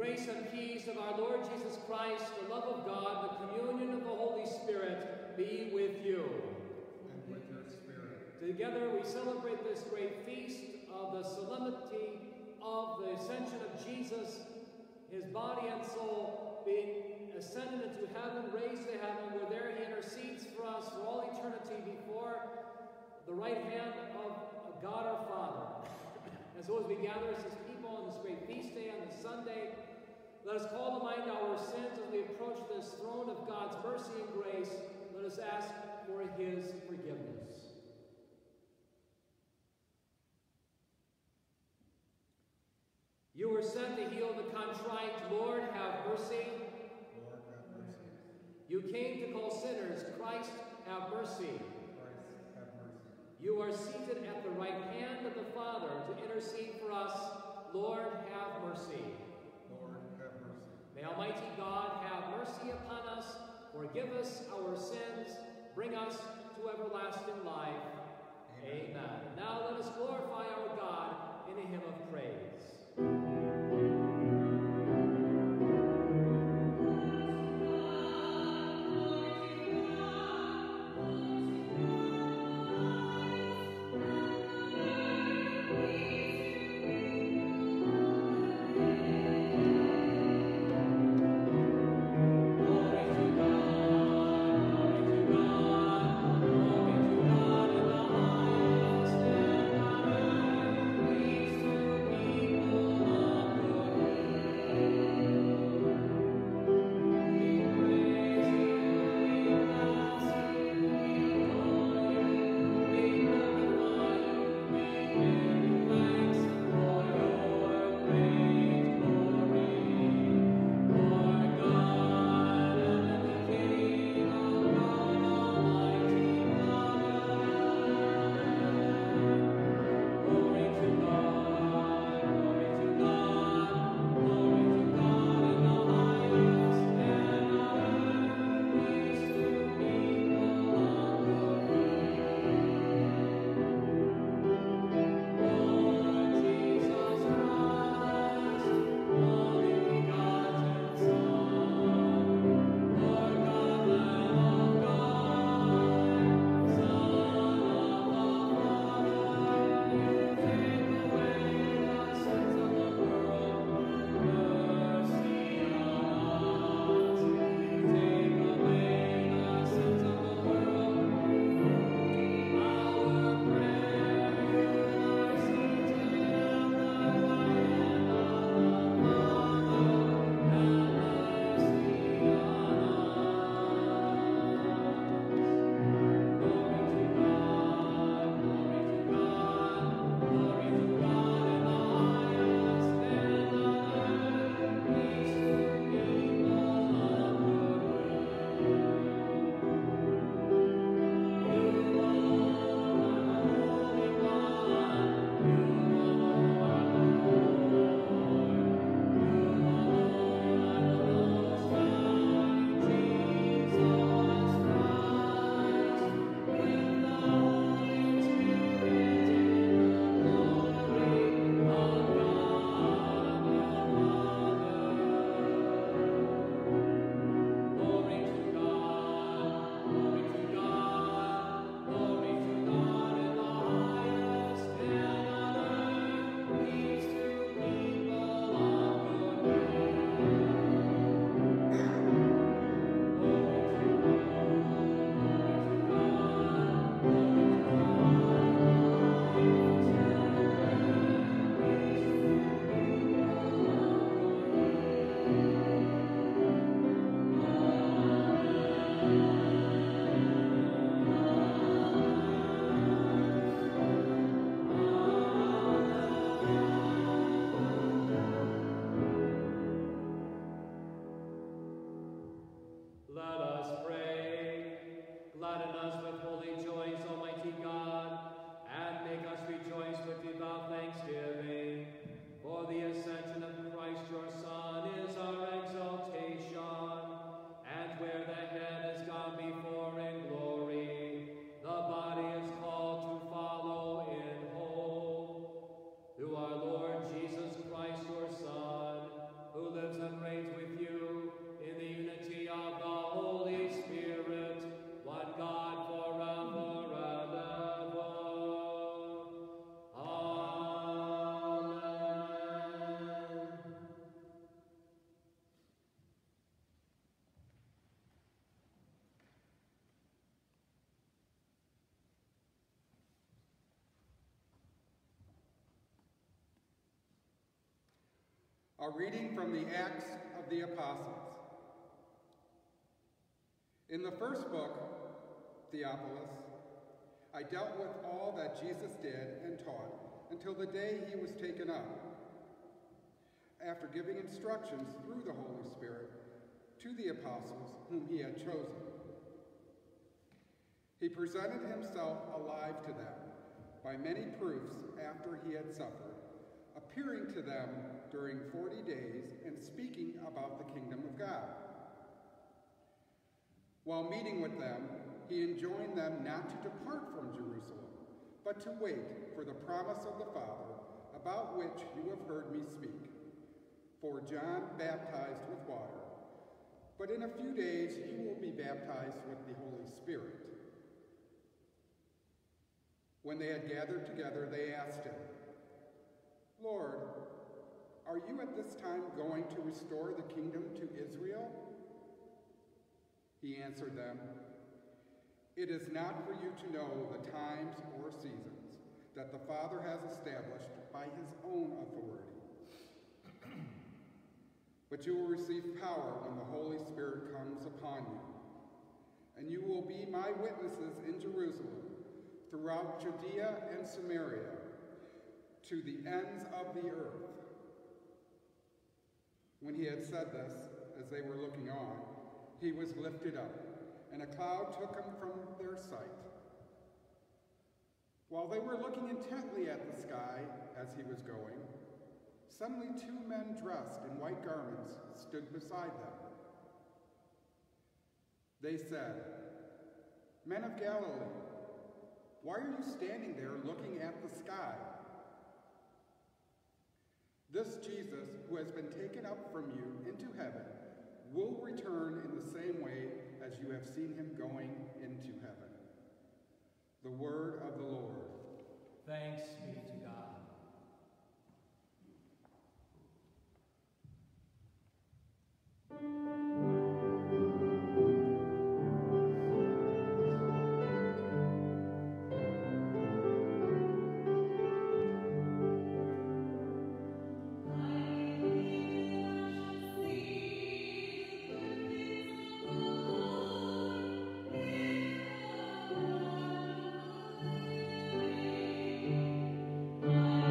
grace and peace of our Lord Jesus Christ, the love of God, the communion of the Holy Spirit be with you. And with your spirit. Together we celebrate this great feast of the solemnity of the Ascension of Jesus, his body and soul being ascended into heaven, raised to heaven, where there he intercedes for us for all eternity before the right hand of God our Father. And so as we gather as his people on this great feast day, on this Sunday, let us call to mind our sins as we approach this throne of God's mercy and grace. Let us ask for his forgiveness. You were sent to heal the contrite. Lord, have mercy. Lord, have mercy. You came to call sinners. Christ, have mercy. Christ, have mercy. You are seated at the right hand of the Father to intercede for us. Lord, have mercy. Lord, have mercy. May Almighty God have mercy upon us, forgive us our sins, bring us to everlasting life. Amen. Now let us glorify our God in a hymn of praise. People A reading from the Acts of the Apostles. In the first book, Theophilus, I dealt with all that Jesus did and taught until the day he was taken up, after giving instructions through the Holy Spirit to the apostles whom he had chosen. He presented himself alive to them by many proofs after he had suffered, appearing to them during 40 days and speaking about the kingdom of God. While meeting with them, he enjoined them not to depart from Jerusalem, but to wait for the promise of the Father, about which you have heard me speak. For John baptized with water, but in a few days you will be baptized with the Holy Spirit. When they had gathered together, they asked him, Lord, are you at this time going to restore the kingdom to Israel? He answered them, It is not for you to know the times or seasons that the Father has established by his own authority. But you will receive power when the Holy Spirit comes upon you, and you will be my witnesses in Jerusalem, throughout Judea and Samaria, to the ends of the earth. When he had said this, as they were looking on, he was lifted up, and a cloud took him from their sight. While they were looking intently at the sky as he was going, suddenly 2 men dressed in white garments stood beside them. They said, Men of Galilee, why are you standing there looking at the sky? This Jesus, who has been taken up from you into heaven, will return in the same way as you have seen him going into heaven. The word of the Lord. Thanks be to God. Amen.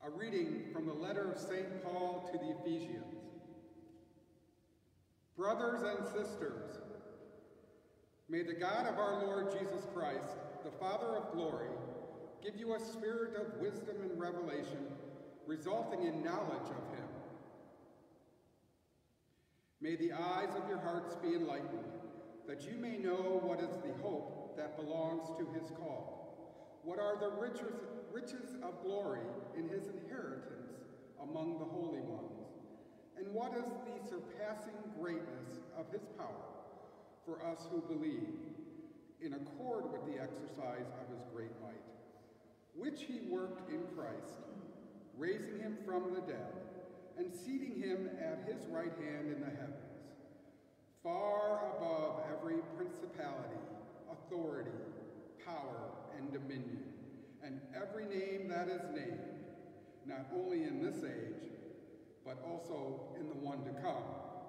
A reading from the letter of St. Paul to the Ephesians. Brothers and sisters, may the God of our Lord Jesus Christ, the Father of glory, give you a spirit of wisdom and revelation, resulting in knowledge of him. May the eyes of your hearts be enlightened, that you may know what is the hope that belongs to his call, what are the riches of glory in his inheritance among the holy ones, and what is the surpassing greatness of his power for us who believe, in accord with the exercise of his great might, which he worked in Christ, raising him from the dead, and seating him at his right hand in the heavens, far above every principality, authority, power, and dominion, and every name that is named, not only in this age, but also in the one to come.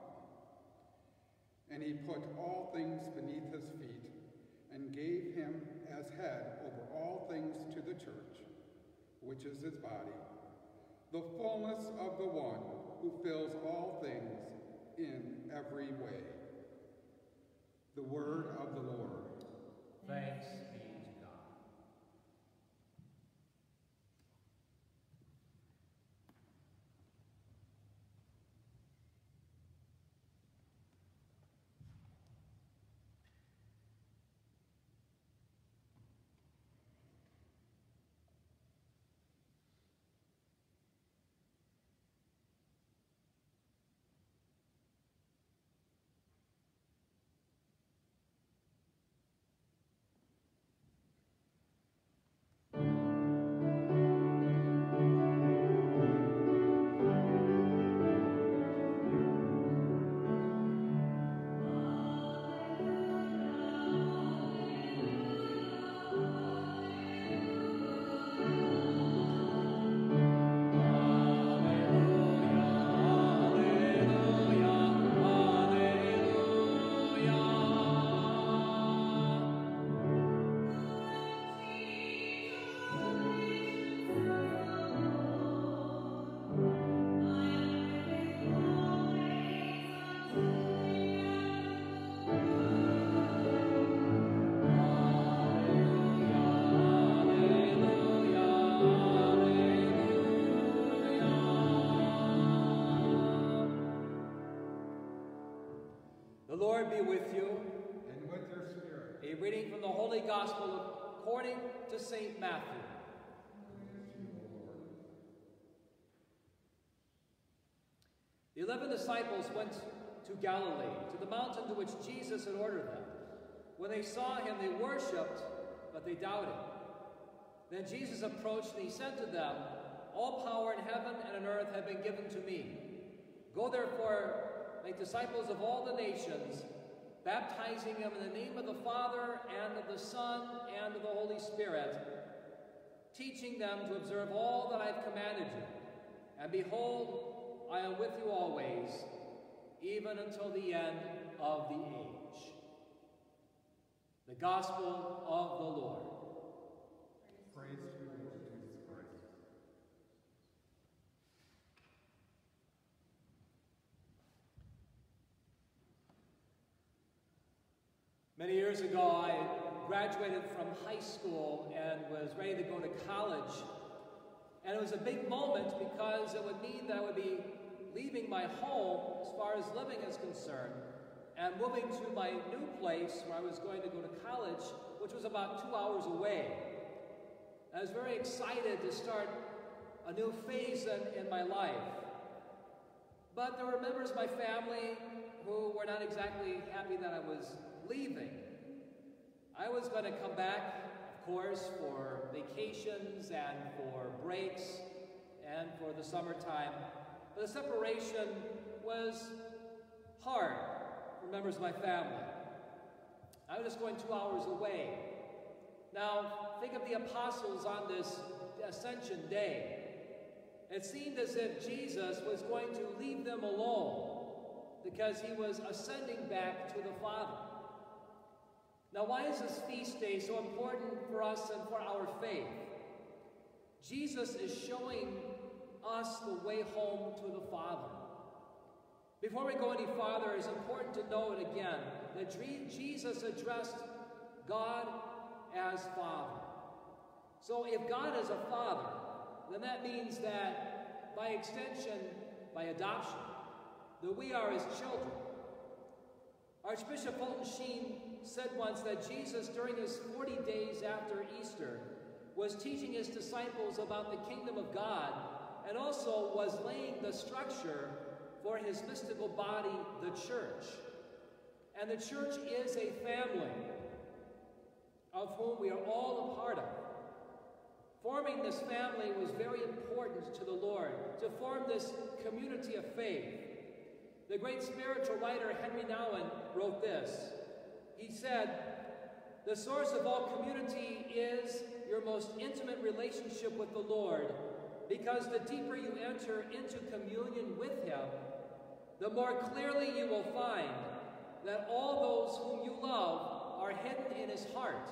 And he put all things beneath his feet, and gave him as head over all things to the church, which is his body, the fullness of the one who fills all things in every way. The word of the Lord. Thanks be to God. The Lord be with you. And with your spirit. A reading from the Holy Gospel according to St. Matthew. The 11 disciples went to Galilee, to the mountain to which Jesus had ordered them. When they saw him, they worshipped, but they doubted. Then Jesus approached and he said to them, "All power in heaven and on earth have been given to me. Go therefore, make disciples of all the nations, baptizing them in the name of the Father and of the Son and of the Holy Spirit, teaching them to observe all that I have commanded you. And behold, I am with you always, even until the end of the age." The Gospel of the Lord. Praise to you, Lord Jesus Christ. Many years ago, I graduated from high school and was ready to go to college. And it was a big moment because it would mean that I would be leaving my home as far as living is concerned and moving to my new place where I was going to go to college, which was about 2 hours away. I was very excited to start a new phase in my life. But there were members of my family who were not exactly happy that I was leaving. I was going to come back, of course, for vacations and for breaks and for the summertime. But the separation was hard for members of my family. I was just going 2 hours away. Now, think of the apostles on this Ascension day. It seemed as if Jesus was going to leave them alone because he was ascending back to the Father. Now, why is this feast day so important for us and for our faith? Jesus is showing us the way home to the Father. Before we go any farther, it's important to note again that Jesus addressed God as Father. So if God is a Father, then that means that by extension, by adoption, that we are his children. Archbishop Fulton Sheen said once that Jesus, during his 40 days after Easter, was teaching his disciples about the kingdom of God and also was laying the structure for his mystical body, the church. And the church is a family of whom we are all a part of. Forming this family was very important to the Lord, to form this community of faith. The great spiritual writer Henry Nouwen wrote this. He said, "The source of all community is your most intimate relationship with the Lord, because the deeper you enter into communion with him, the more clearly you will find that all those whom you love are hidden in his heart.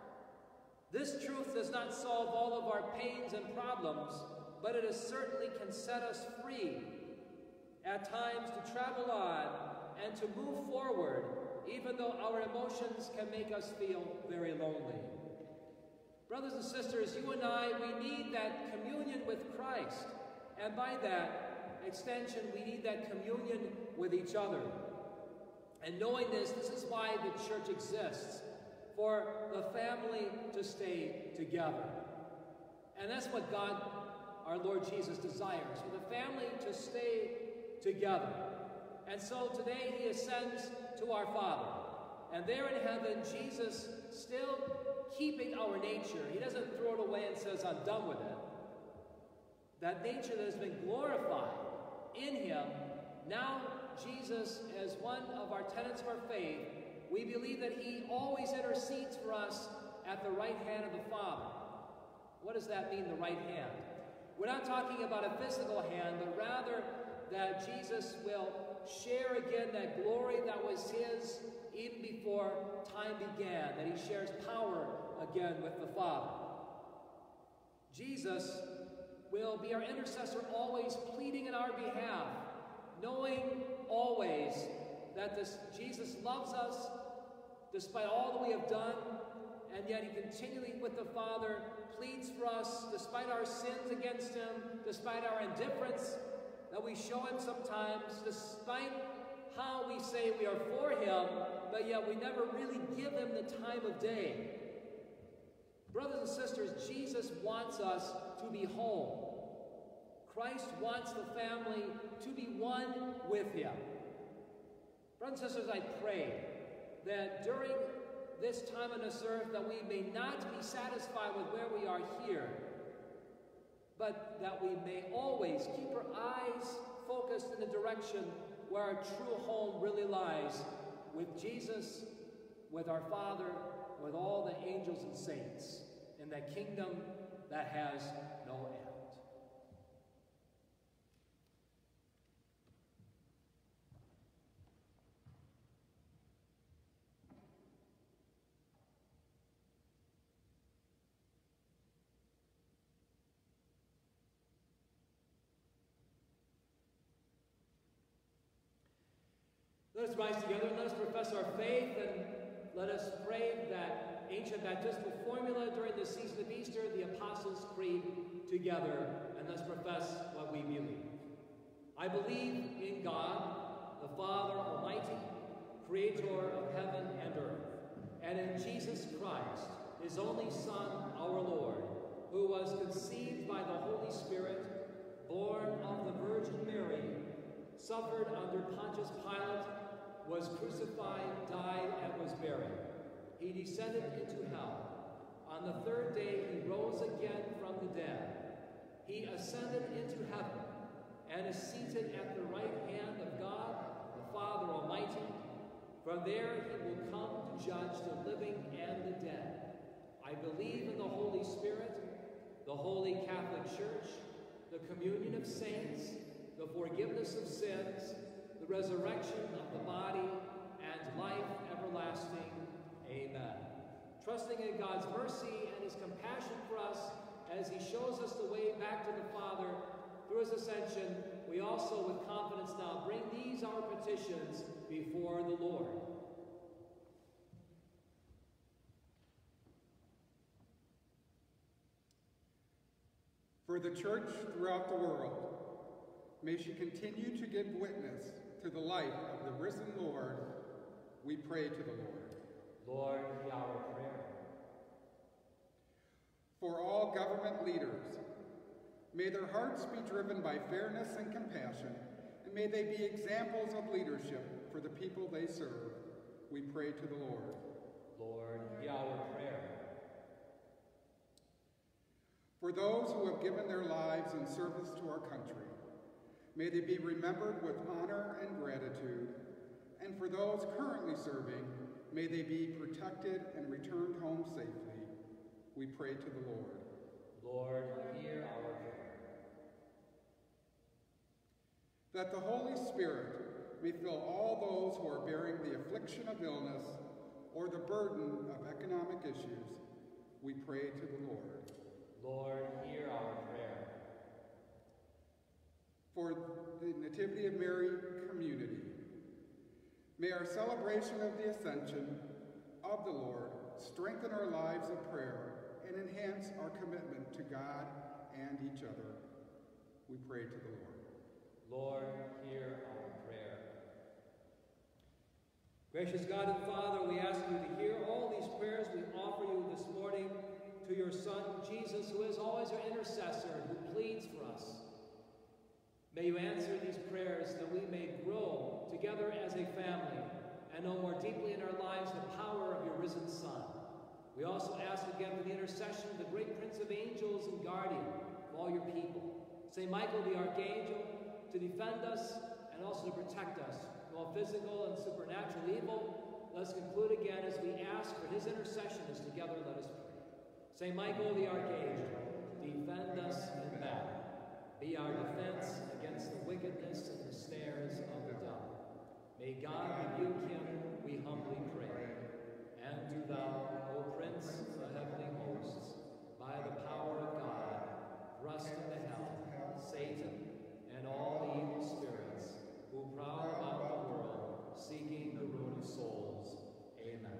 This truth does not solve all of our pains and problems, but it certainly can set us free at times to travel on and to move forward, even though our emotions can make us feel very lonely." Brothers and sisters, you and I, we need that communion with Christ, and by that extension, we need that communion with each other. And knowing this is why the church exists, for the family to stay together. And that's what God, our Lord Jesus, desires, for the family to stay together. And so today he ascends to our Father. And there in heaven, Jesus, still keeping our nature, he doesn't throw it away and says, "I'm done with it." That nature that has been glorified in him, now Jesus, as one of our tenets of our faith, we believe that he always intercedes for us at the right hand of the Father. What does that mean, the right hand? We're not talking about a physical hand, but rather that Jesus will share again that glory that was his even before time began, that he shares power again with the Father. Jesus will be our intercessor, always pleading in our behalf, knowing always that Jesus loves us despite all that we have done, and yet he continually with the Father pleads for us despite our sins against him, despite our indifference that we show him sometimes, despite how we say we are for him, but yet we never really give him the time of day. Brothers and sisters, Jesus wants us to be home. Christ wants the family to be one with him. Brothers and sisters, I pray that during this time on this earth that we may not be satisfied with where we are here, but that we may always keep our eyes focused in the direction where our true home really lies, with Jesus, with our Father, with all the angels and saints, in that kingdom that has no end. Let us rise together and let us profess our faith, and let us pray that ancient baptismal formula during the season of Easter, the Apostles' Creed, together, and let's profess what we believe. I believe in God, the Father Almighty, creator of heaven and earth, and in Jesus Christ, his only Son, our Lord, who was conceived by the Holy Spirit, born of the Virgin Mary, suffered under Pontius Pilate, was crucified, died, and was buried. He descended into hell. On the third day, he rose again from the dead. He ascended into heaven and is seated at the right hand of God, the Father Almighty. From there, he will come to judge the living and the dead. I believe in the Holy Spirit, the Holy Catholic Church, the communion of saints, the forgiveness of sins, the resurrection of the body, and life everlasting. Amen. Trusting in God's mercy and his compassion for us as he shows us the way back to the Father, through his ascension, we also with confidence now bring these our petitions before the Lord. For the church throughout the world, may she continue to give witness to the life of the risen Lord, we pray to the Lord. Lord, hear our prayer. For all government leaders, may their hearts be driven by fairness and compassion, and may they be examples of leadership for the people they serve, we pray to the Lord. Lord, hear our prayer. For those who have given their lives in service to our country, may they be remembered with honor and gratitude, and for those currently serving, may they be protected and returned home safely, we pray to the Lord. Lord, hear our prayer. That the Holy Spirit may fill all those who are bearing the affliction of illness or the burden of economic issues, we pray to the Lord. Lord, hear our prayer. For the Nativity of Mary community, may our celebration of the Ascension of the Lord strengthen our lives of prayer and enhance our commitment to God and each other. We pray to the Lord. Lord, hear our prayer. Gracious God and Father, we ask you to hear all these prayers we offer you this morning to your Son, Jesus, who is always our intercessor and who pleads for us. May you answer these prayers that we may grow together as a family and know more deeply in our lives the power of your risen Son. We also ask again for the intercession of the great Prince of Angels and Guardian of all your people, St. Michael the Archangel, to defend us and also to protect us from all physical and supernatural evil. Let us conclude again as we ask for his intercession as together let us pray. St. Michael the Archangel, defend us in battle. Be our defense against the wickedness and the snares of the devil. May God rebuke him, we humbly pray. And do thou, O Prince of the heavenly hosts, by the power of God, thrust into hell Satan and all the evil spirits who prowl about the world, seeking the ruin of souls. Amen.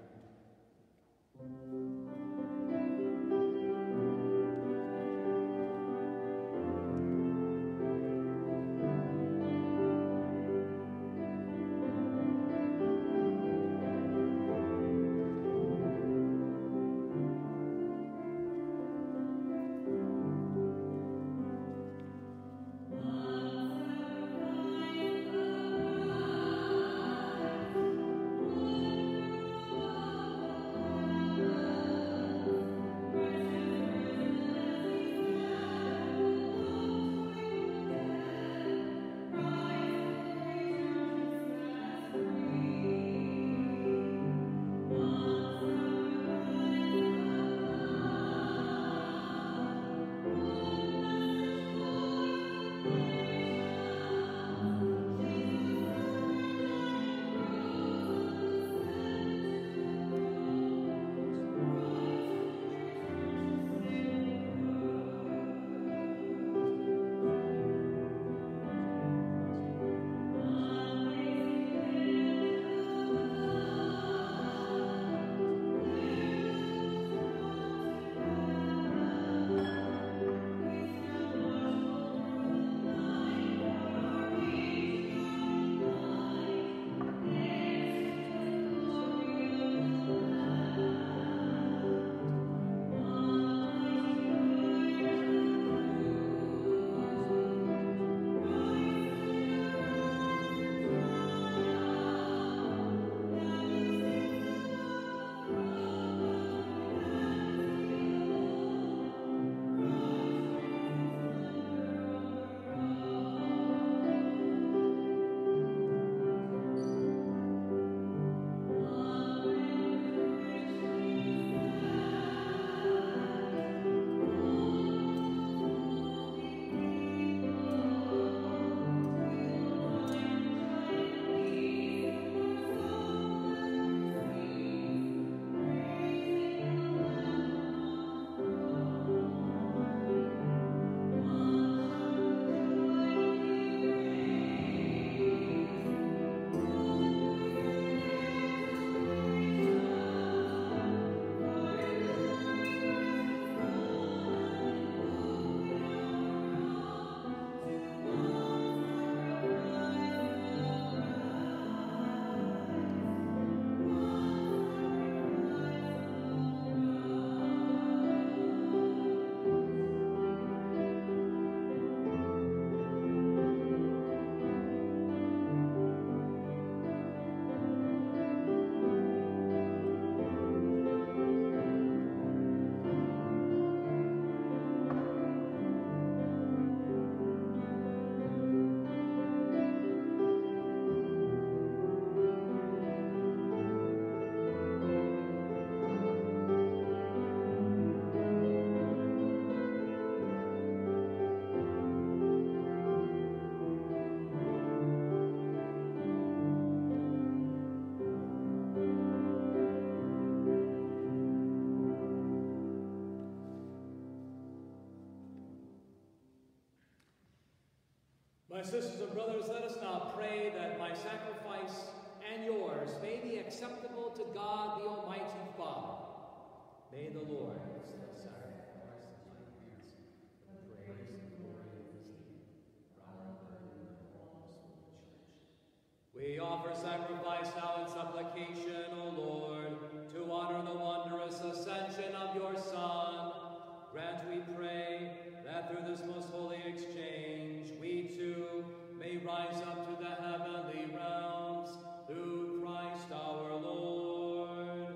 My sisters and brothers, let us now pray that my sacrifice and yours may be acceptable to God, the Almighty Father. May the Lord accept the sacrifice of my hands, the praise and glory of his name, for our burden and the wrongs of the Church. We offer sacrifice now in supplication, O Lord, to honor the wondrous ascension of your Son. Grant, we pray, that through this most holy exchange, we too may rise up to the heavenly realms through Christ our Lord.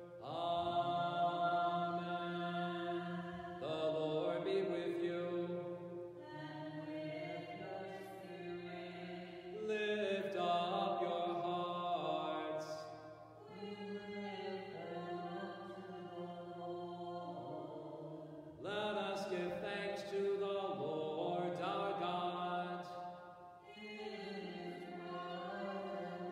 Amen. The Lord be with you. And with your spirit. Lift up your hearts. We lift them up to the Lord. Let us give thanks to the Lord our God. It is right and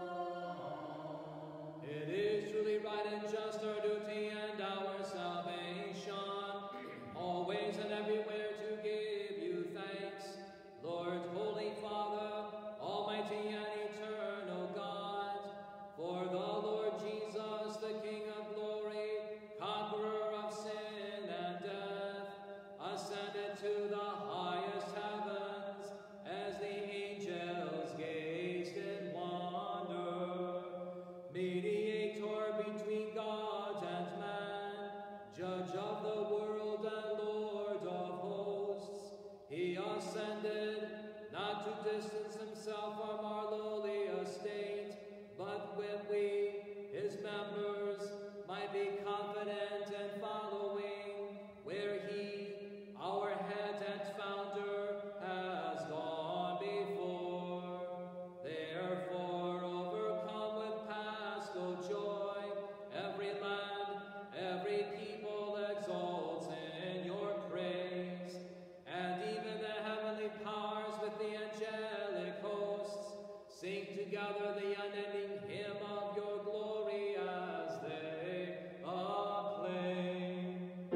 just. It is truly right and just, our duty and our salvation, always and everywhere to give you thanks, Lord, Holy Father, Almighty and eternal God, for the Lord Jesus, the King of glory, conqueror of sin and death, ascended to the highest heavens as the angels gazed in wonder. Mediator between God and man, judge of the world and Lord of hosts, he ascended, not to distance himself from our lowly estate, but when we, his members, might be confident and following where he, our head and founder, has gone before. Therefore, overcome with paschal joy, every land, every people exalts in your praise, and even the heavenly powers with the angelic hosts sing together the unending hymn of your glory as they acclaim.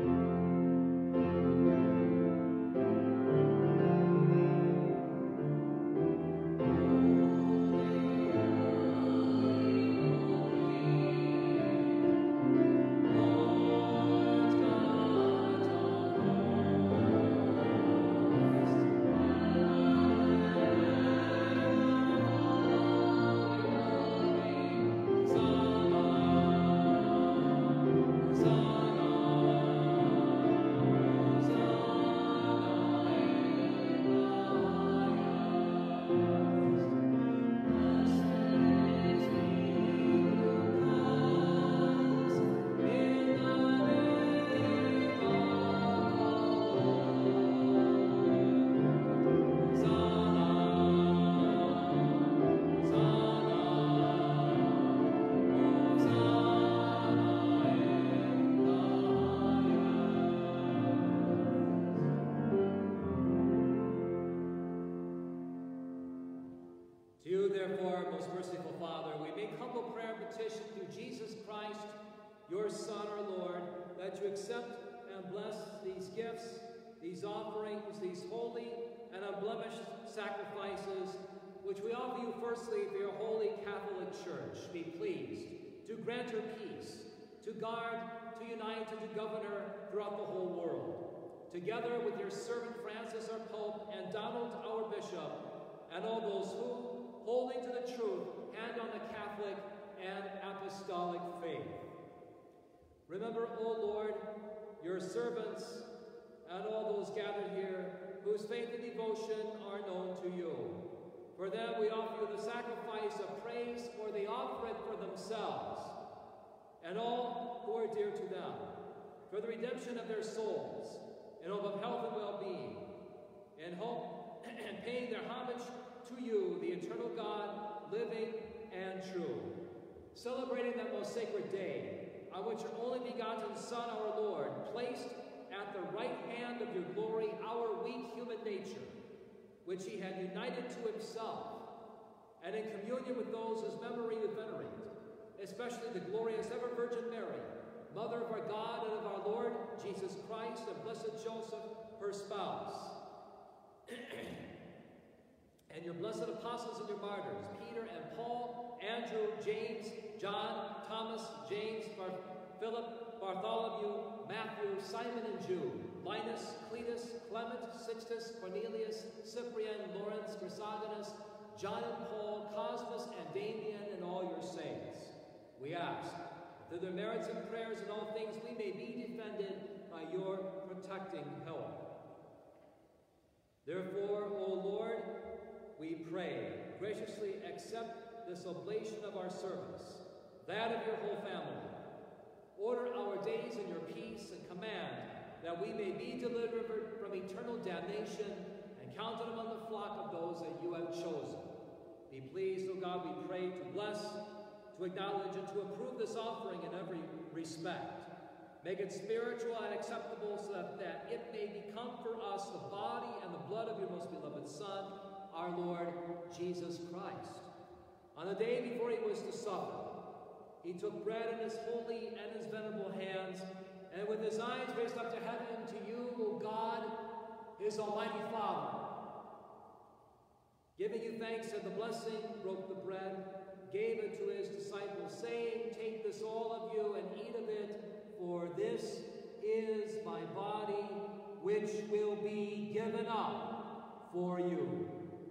Lord God To you, therefore, most merciful Father, we make humble prayer and petition through Jesus Christ, your Son, our Lord, that you accept and bless these gifts, these offerings, these holy and unblemished sacrifices, which we offer you firstly for your holy Catholic Church. Be pleased to grant her peace, to guard, to unite, and to govern her throughout the whole world. Together with your servant Francis, our Pope, and Donald, our Bishop, and all those who, holding to the truth and on the Catholic and Apostolic faith. Remember, O Lord, your servants and all those gathered here whose faith and devotion are known to you. For them we offer you the sacrifice of praise, for they offer it for themselves and all who are dear to them, for the redemption of their souls, in hope of health and well-being, in hope and paying their homage to you, the eternal God, living and true, celebrating that most sacred day, on which your only begotten Son, our Lord, placed at the right hand of your glory our weak human nature, which he had united to himself, and in communion with those whose memory we venerate, especially the glorious ever Virgin Mary, Mother of our God and of our Lord Jesus Christ, and blessed Joseph, her spouse. and your blessed apostles and your martyrs, Peter and Paul, Andrew, James, John, Thomas, James, Philip, Bartholomew, Matthew, Simon and Jude, Linus, Cletus, Clement, Sixtus, Cornelius, Cyprian, Lawrence, Chrysogonus, John and Paul, Cosmas and Damian, and all your saints. We ask that through their merits and prayers in all things we may be defended by your protecting help. Therefore, O Lord, we pray, graciously accept this oblation of our service, that of your whole family. Order our days in your peace and command that we may be delivered from eternal damnation and counted among the flock of those that you have chosen. Be pleased, O God, we pray, to bless, to acknowledge, and to approve this offering in every respect. Make it spiritual and acceptable so that it may become for us the body and the blood of your most beloved Son, our Lord Jesus Christ. On the day before he was to suffer, he took bread in his holy and his venerable hands, and with his eyes raised up to heaven, to you, O God, his almighty Father, giving you thanks and the blessing, broke the bread, gave it to his disciples, saying, "Take this, all of you, and eat of it, for this is my body, which will be given up for you."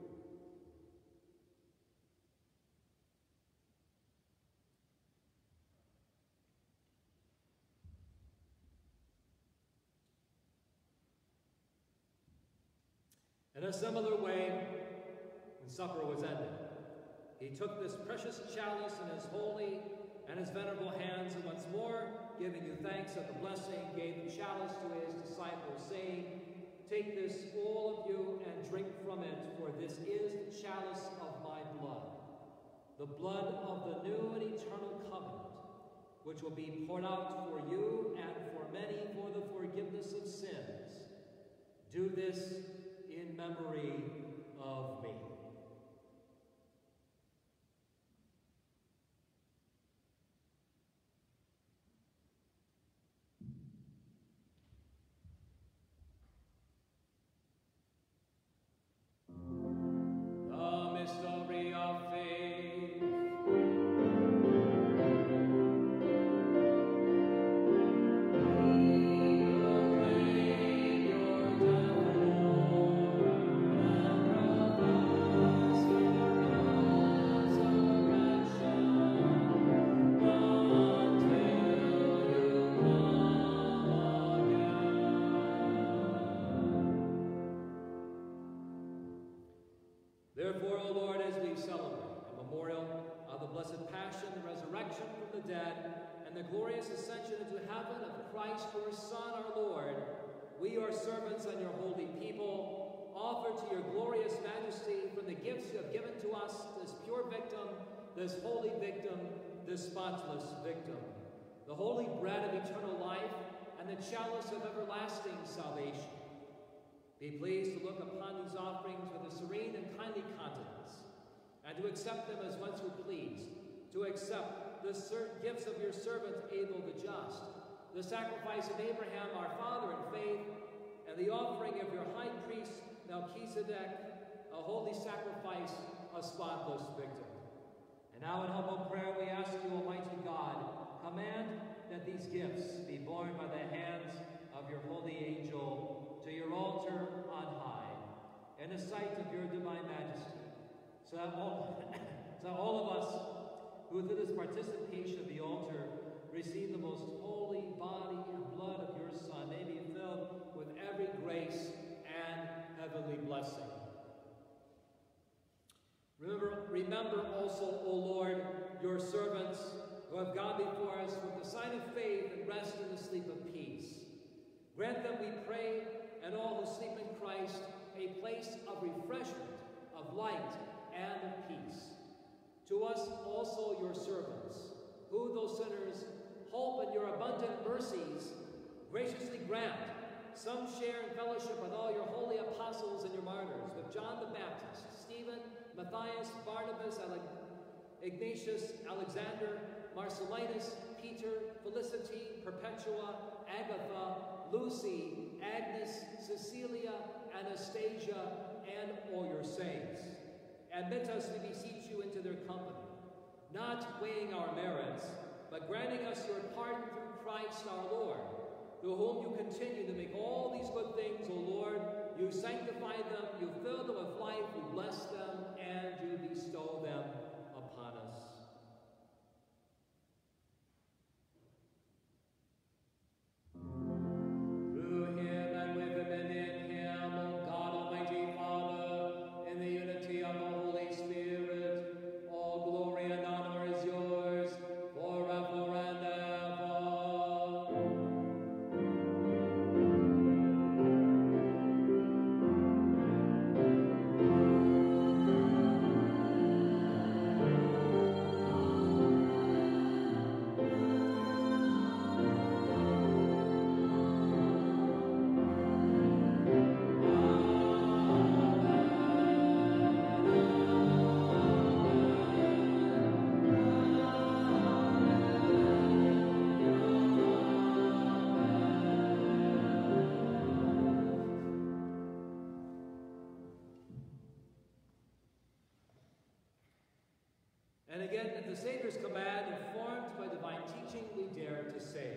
In a similar way, when supper was ended, he took this precious chalice in his holy and his venerable hands, and once more, giving you thanks and the blessing, gave the chalice to his disciples, saying, "Take this, all of you, and drink from it, for this is the chalice of my blood, the blood of the new and eternal covenant, which will be poured out for you and for many for the forgiveness of sins. Do this in memory of me." The mystery of faith. Therefore, O Lord, as we celebrate a memorial of the blessed passion, the resurrection from the dead, and the glorious ascension into heaven of Christ, your Son, our Lord, we, your servants and your holy people, offer to your glorious majesty from the gifts you have given to us this pure victim, this holy victim, this spotless victim, the holy bread of eternal life, and the chalice of everlasting salvation. Be pleased to look upon these offerings with a serene and kindly countenance, and to accept them as once you pleased, to accept the gifts of your servant Abel the just, the sacrifice of Abraham our father in faith, and the offering of your high priest Melchizedek, a holy sacrifice, a spotless victim. And now in humble prayer we ask you, Almighty God, command that these gifts be borne by the hands of your holy angel to your altar on high, in the sight of your divine majesty, so that all of us who through this participation of the altar receive the most holy body and blood of your Son may be filled with every grace and heavenly blessing. Remember also, O Lord, your servants who have gone before us with the sign of faith and rest in the sleep of peace. Grant them, we pray, and all who sleep in Christ, a place of refreshment, of light, and of peace. To us also, your servants, who, though sinners, hope in your abundant mercies, graciously grant some share in fellowship with all your holy apostles and your martyrs, with John the Baptist, Stephen, Matthias, Barnabas, Ignatius, Alexander, Marcellinus, Peter, Felicity, Perpetua, Agatha, Lucy, Agnes, Cecilia, Anastasia, and all your saints. Admit us, we beseech you, into their company, not weighing our merits, but granting us your pardon through Christ our Lord, through whom you continue to make all these good things, O Lord. You sanctify them, you fill them with life, you bless them, and you bestow them upon us. Through him and with him and in him, O God, Almighty Father, in the unity of the Holy Spirit, all glory and honor is yours forever and ever. And again, at the Savior's command, informed by divine teaching, we dare to say,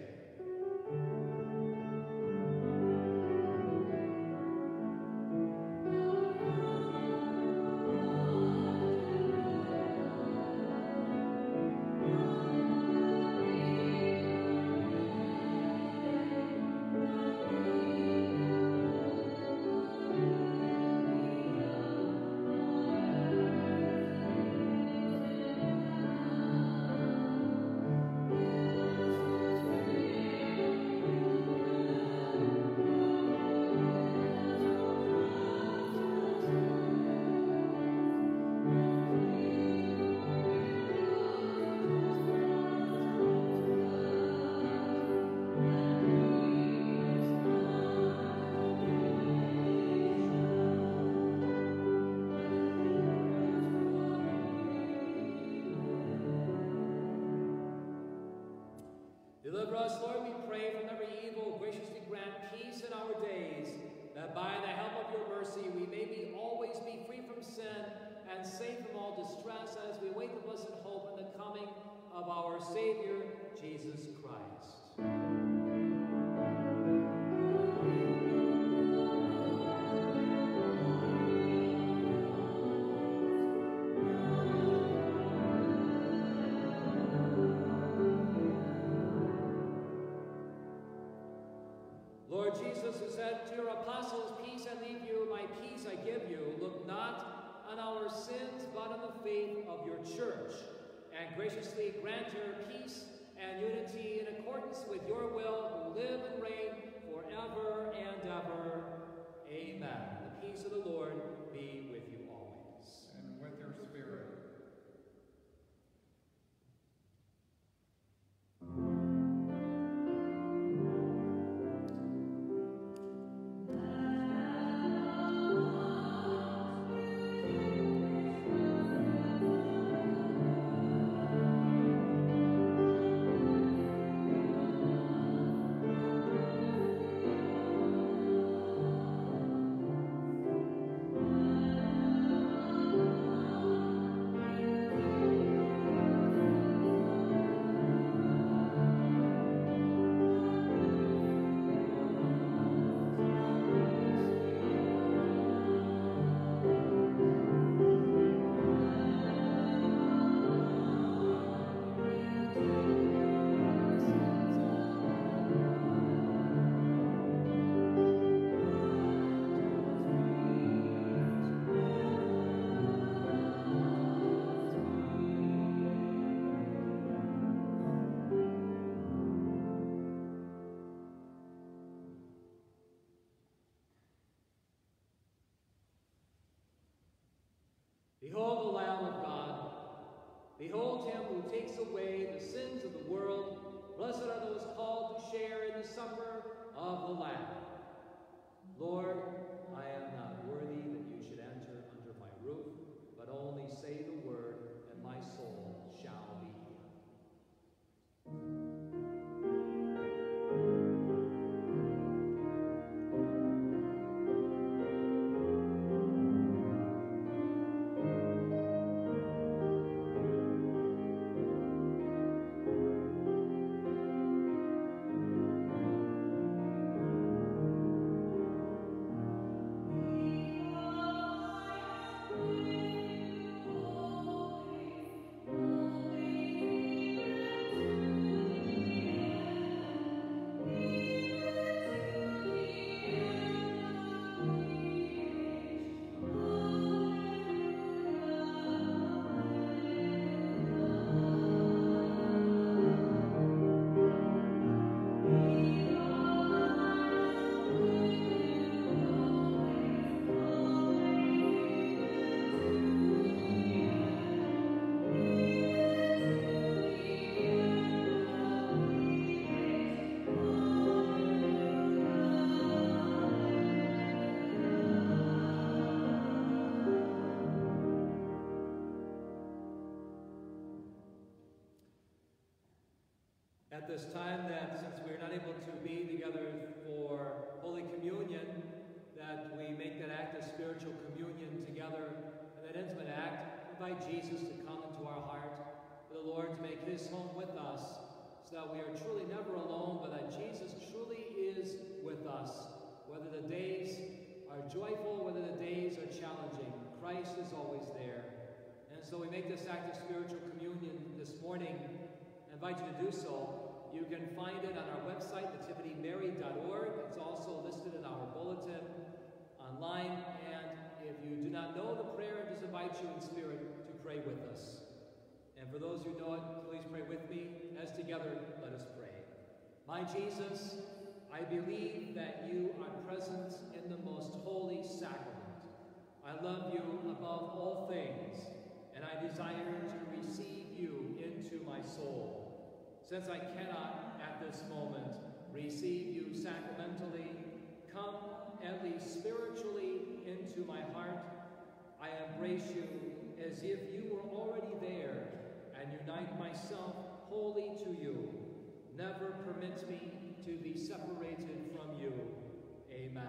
deliver us, Lord, we pray, from every evil. Graciously grant peace in our days, that by the help of your mercy we may always be free from sin and safe from all distress, as we wait the blessed hope and the coming of our Savior, Jesus Christ. Lord Jesus, who said to your apostles, "Peace I leave you, my peace I give you," look not on our sins, but on the faith of your church, and graciously grant her peace and unity in accordance with your will, who live and reign forever and ever. Amen. The peace of the Lord be with you always. And with your spirit. Behold the Lamb of God. Behold him who takes away the sins of the world. Blessed are those called to share in the supper of the Lamb. Lord, I am not worthy that you should enter under my roof, but only say the word, and my soul shall be healed. at this time that since we're not able to be together for Holy Communion, that we make that act of spiritual communion together, and that intimate act, invite Jesus to come into our heart, for the Lord to make his home with us, so that we are truly never alone, but that Jesus truly is with us. Whether the days are joyful, whether the days are challenging, Christ is always there. And so we make this act of spiritual communion this morning. I invite you to do so. You can find it on our website, nativitymary.org. It's also listed in our bulletin online. And if you do not know the prayer, I just invite you in spirit to pray with us. And for those who know it, please pray with me. As together, let us pray. My Jesus, I believe that you are present in the most holy sacrament. I love you above all things, and I desire to receive you into my soul. Since I cannot, at this moment, receive you sacramentally, come at least spiritually into my heart. I embrace you as if you were already there, and unite myself wholly to you. Never permit me to be separated from you. Amen.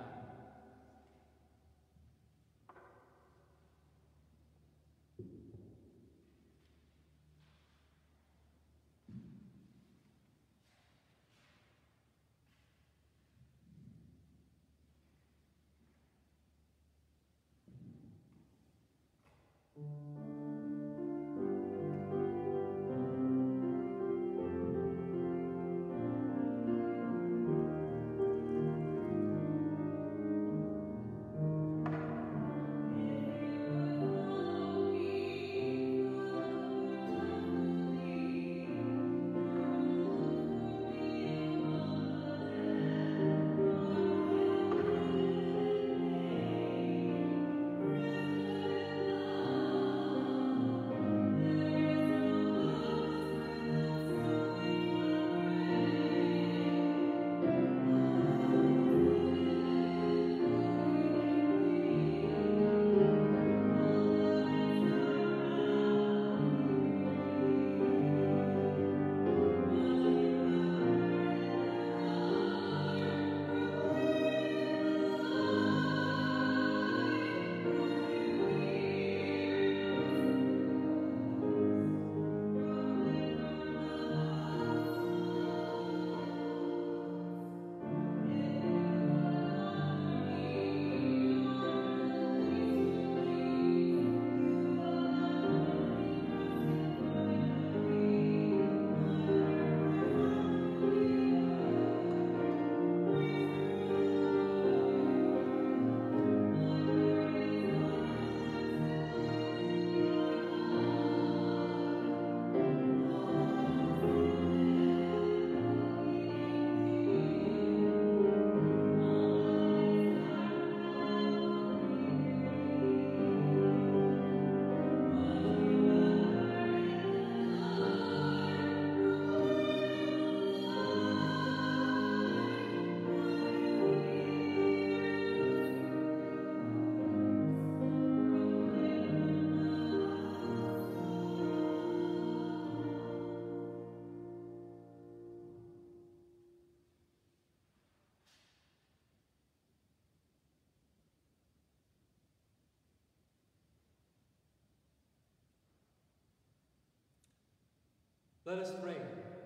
Let us pray.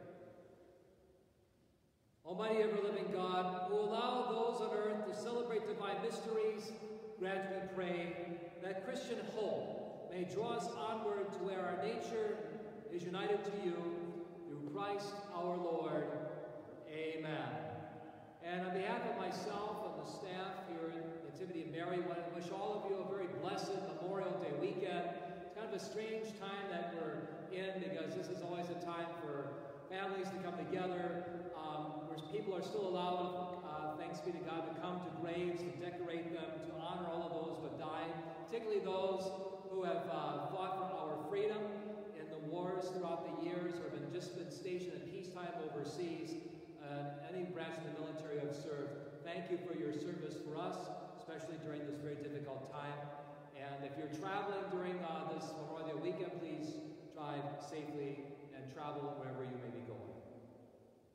Almighty ever-living God, who allow those on earth to celebrate divine mysteries, grant, we pray, that Christian hope may draw us onward to where our nature is united to you, through Christ our Lord. Amen. And on behalf of myself and the staff here at Nativity and Mary, I want to wish all of you a very blessed Memorial Day weekend. It's kind of a strange time that we're in, because this is always a time for families to come together, where people are still allowed, thanks be to God, to come to graves, to decorate them, to honor all of those who have died, particularly those who have fought for our freedom in the wars throughout the years, or have just been stationed in peacetime overseas, any branch of the military who have served. Thank you for your service for us, especially during this very difficult time. And if you're traveling during this Memorial Day weekend, please drive safely and travel wherever you may be going.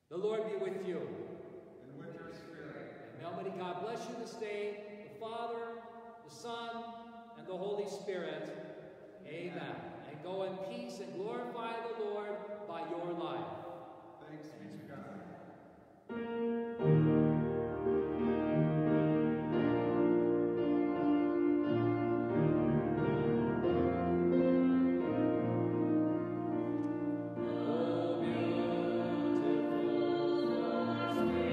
The Lord be with you. And with your spirit. And Almighty God bless you this day, the Father, the Son, and the Holy Spirit. Amen. And go in peace and glorify the Lord by your life. Thanks be to God. Oh, beautiful,